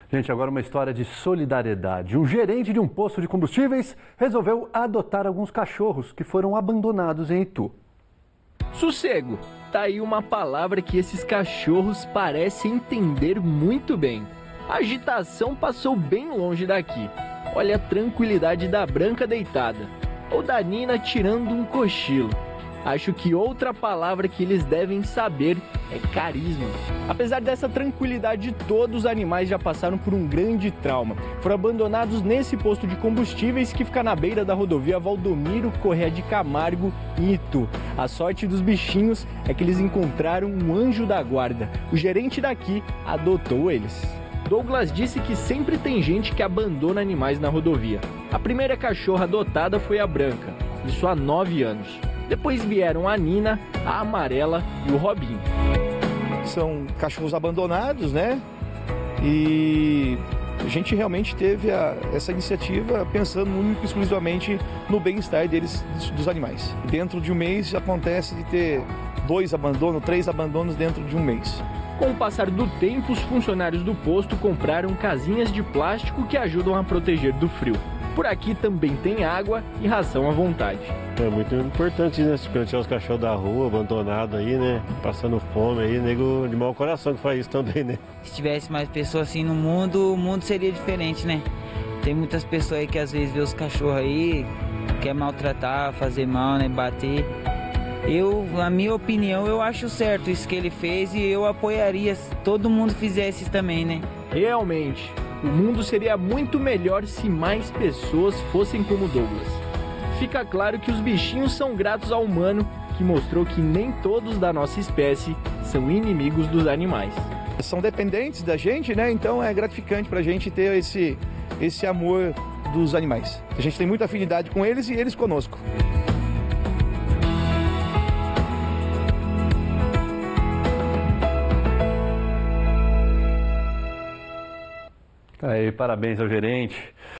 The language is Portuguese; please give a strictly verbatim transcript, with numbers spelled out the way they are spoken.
Gente, agora uma história de solidariedade. Um gerente de um posto de combustíveis resolveu adotar alguns cachorros que foram abandonados em Itu. Sossego, tá aí uma palavra que esses cachorros parecem entender muito bem. A agitação passou bem longe daqui. Olha a tranquilidade da Branca deitada, ou da Nina tirando um cochilo. Acho que outra palavra que eles devem saber é carisma. Apesar dessa tranquilidade, todos os animais já passaram por um grande trauma. Foram abandonados nesse posto de combustíveis que fica na beira da rodovia Valdomiro Corrêa de Camargo, em Itu. A sorte dos bichinhos é que eles encontraram um anjo da guarda. O gerente daqui adotou eles. Douglas disse que sempre tem gente que abandona animais na rodovia. A primeira cachorra adotada foi a Branca, isso há nove anos. Depois vieram a Nina, a Amarela e o Robinho. São cachorros abandonados, né? E a gente realmente teve a, essa iniciativa pensando único e exclusivamente no bem-estar deles, dos, dos animais. Dentro de um mês acontece de ter dois abandonos, três abandonos dentro de um mês. Com o passar do tempo, os funcionários do posto compraram casinhas de plástico que ajudam a proteger do frio. Por aqui também tem água e ração à vontade. É muito importante, né? Se tirar os cachorros da rua, abandonados aí, né? Passando fome aí, nego de mau coração que faz isso também, né? Se tivesse mais pessoas assim no mundo, o mundo seria diferente, né? Tem muitas pessoas aí que às vezes vê os cachorros aí, quer maltratar, fazer mal, né? Bater. Eu, na minha opinião, eu acho certo isso que ele fez e eu apoiaria se todo mundo fizesse isso também, né? Realmente, o mundo seria muito melhor se mais pessoas fossem como Douglas. Fica claro que os bichinhos são gratos ao humano, que mostrou que nem todos da nossa espécie são inimigos dos animais. São dependentes da gente, né? Então é gratificante pra gente ter esse, esse amor dos animais. A gente tem muita afinidade com eles e eles conosco. Aí, parabéns ao gerente.